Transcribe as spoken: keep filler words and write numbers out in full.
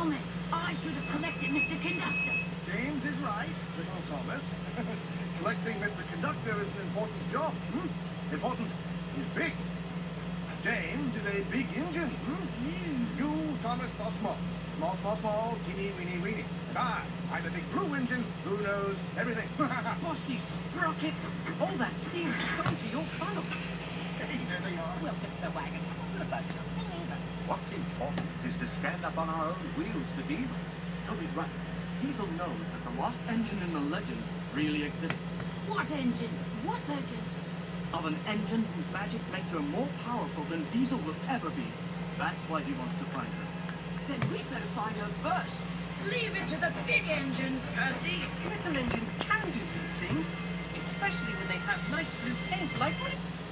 Thomas, I should have collected Mister Conductor. James is right, little Thomas. Collecting Mister Conductor is an important job. Hmm? Important is big. James is a big engine. Hmm? Mm. You, Thomas, are small. Small, small, small, teeny, weeny, weeny. And I, I'm a big blue engine who knows everything. Bossy sprockets! All that steam is going to your funnel. Hey, there they are. Welcome to the wagon. What's important is to stand up on our own wheels to Diesel. Toby's right. Diesel knows that the lost engine in the legend really exists. What engine? What legend? Of an engine whose magic makes her more powerful than Diesel will ever be. That's why he wants to find her. Then we better find her first. Leave it to the big engines, Percy. Little engines can do big things, especially when they have nice blue paint like me.